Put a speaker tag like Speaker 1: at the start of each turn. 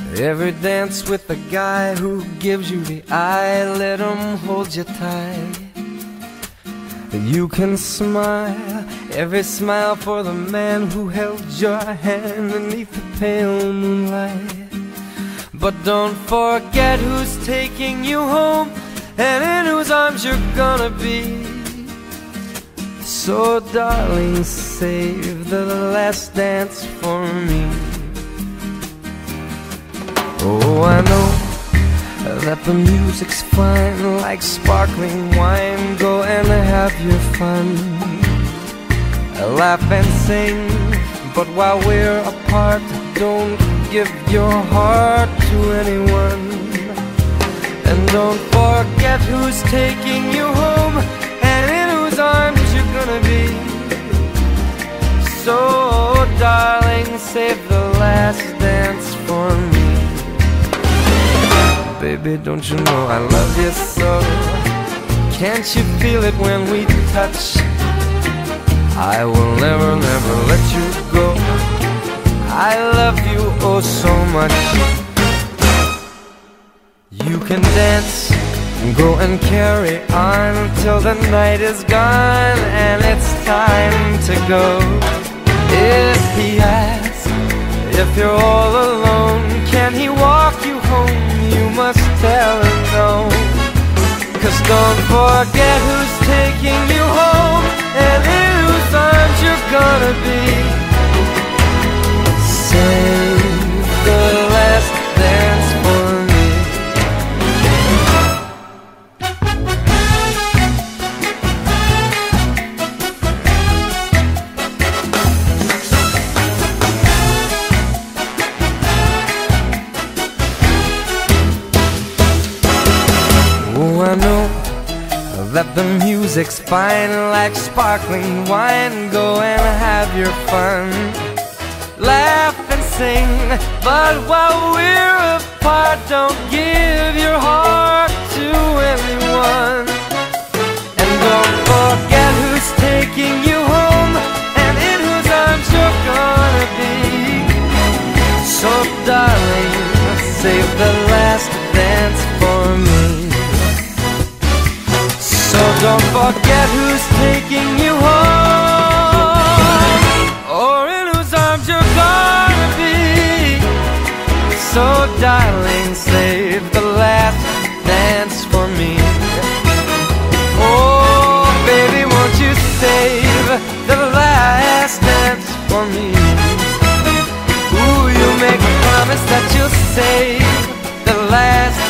Speaker 1: Every dance with the guy who gives you the eye, let him hold you tight. You can smile, every smile for the man who held your hand beneath the pale moonlight. But don't forget who's taking you home and in whose arms you're gonna be. So darling, save the last dance for me. Oh, I know that the music's fine, like sparkling wine. Go and have your fun, laugh and sing. But while we're apart, don't give your heart to anyone. And don't forget who's taking you home and in whose arms you're gonna be. So darling, save the last dance for me. Baby, don't you know I love you so? Can't you feel it when we touch? I will never, never let you go. I love you oh so much. You can dance, go and carry on till the night is gone and it's time to go. If he asks if you're all alone, can he walk you home? You must tell him no. 'Cause don't forget who's taking you home and in whose arms you're gonna be. Save the last dance for me. Oh, I know that the music's fine, like sparkling wine. Go and have your fun, laugh and sing. But while we're apart, don't give your heart to anyone. And don't forget who's taking you home and in whose arms you're gonna be. So darling, save the last dance for me. So don't forget who's taking you home or in whose arms you're gonna be. So darling, save the last dance for me. Oh baby, won't you save the last dance for me? Ooh, you make a promise that you'll save the last